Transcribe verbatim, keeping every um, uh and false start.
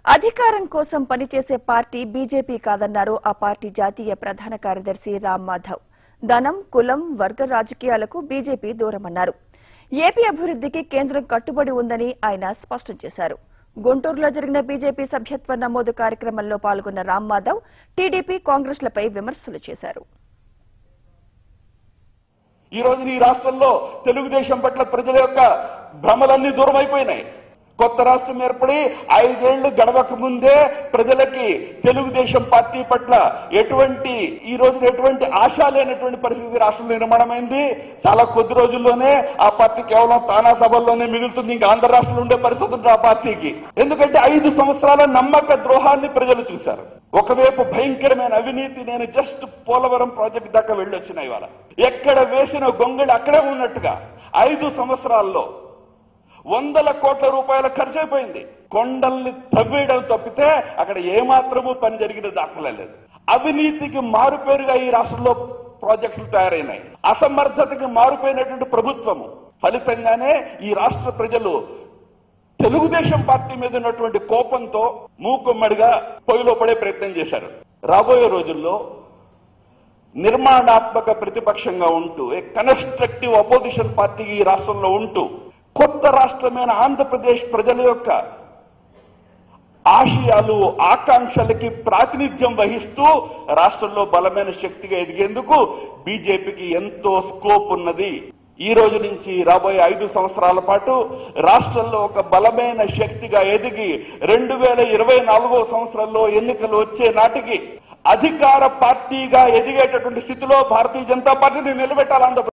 అధికారం కోసం పనిచేసే పార్టీ బీజేపీ కాదన్నారు ఆ పార్టీ జాతీయ ప్రధాన కార్యదర్శి రామ్ మాధవ్. ధనం, కులం, వర్గ రాజకీయాలకు బీజేపీ దూరమన్నారు. ఏపీ అభివృద్ధికి కేంద్రం కట్టుబడి ఉందని ఆయన స్పష్టం చేశారు. గుంటూరులో జరిగిన బీజేపీ సభ్యత్వ నమోదు కార్యక్రమంలో పాల్గొన్న రామ్ మాధవ్ టీడీపీ, కాంగ్రెస్లపై విమర్శలు చేశారు. ఈ రోజు ఈ రాష్ట్రంలో తెలుగుదేశం పట్ల ప్రజల యొక్క భ్రమలన్నీ దూరం అయిపోయినాయి. కొత్త రాష్ట్రం ఏర్పడి ఐదేళ్లు గడవక ముందే ప్రజలకి తెలుగుదేశం పార్టీ పట్ల ఎటువంటి ఈ రోజు ఎటువంటి ఆశ లేనటువంటి పరిస్థితి రాష్ట్రంలో నిర్మాణమైంది. చాలా కొద్ది రోజుల్లోనే ఆ పార్టీ కేవలం తానా సభల్లోనే మిగులుతుంది. ఇంకా ఆంధ్ర రాష్ట్రంలో ఉండే పరిస్థితి ఉంది ఆ పార్టీకి. ఎందుకంటే ఐదు సంవత్సరాల నమ్మక ద్రోహాన్ని ప్రజలు చూశారు. ఒకవైపు భయంకరమైన అవినీతి. నేను జస్ట్ పోలవరం ప్రాజెక్ట్ దాకా వెళ్ళొచ్చిన ఇవాళ ఎక్కడ వేసిన గొంగళి అక్కడే ఉన్నట్టుగా ఐదు సంవత్సరాల్లో వందల కోట్ల రూపాయల ఖర్చు అయిపోయింది. కొండల్ని తవ్వేయడం తప్పితే అక్కడ ఏమాత్రము పని జరిగిన దాఖలా లేదు. అవినీతికి మారుపేరుగా ఈ రాష్ట్రంలో ప్రాజెక్టులు తయారైనాయి. అసమర్థతకి మారుపోయినటువంటి ప్రభుత్వము ఫలితంగానే ఈ రాష్ట్ర ప్రజలు తెలుగుదేశం పార్టీ మీద ఉన్నటువంటి కోపంతో మూకుమ్మడిగా పొయ్యిలో పడే ప్రయత్నం చేశారు. రాబోయే రోజుల్లో నిర్మాణాత్మక ప్రతిపక్షంగా ఉంటూ ఏ కన్స్ట్రక్టివ్ అపోజిషన్ పార్టీ ఈ రాష్ట్రంలో ఉంటూ కొత్త రాష్ట్రమైన ఆంధ్రప్రదేశ్ ప్రజల యొక్క ఆశయాలు, ఆకాంక్షలకి ప్రాతినిధ్యం వహిస్తూ రాష్ట్రంలో బలమైన శక్తిగా ఎదిగేందుకు బీజేపీకి ఎంతో స్కోప్ ఉన్నది. ఈ రోజు నుంచి రాబోయే ఐదు సంవత్సరాల పాటు రాష్ట్రంలో ఒక బలమైన శక్తిగా ఎదిగి రెండు వేల ఇరవై నాలుగో సంవత్సరంలో ఎన్నికలు వచ్చే నాటికి అధికార పార్టీగా ఎదిగేటటువంటి స్థితిలో భారతీయ జనతా పార్టీని నిలబెట్టాలి.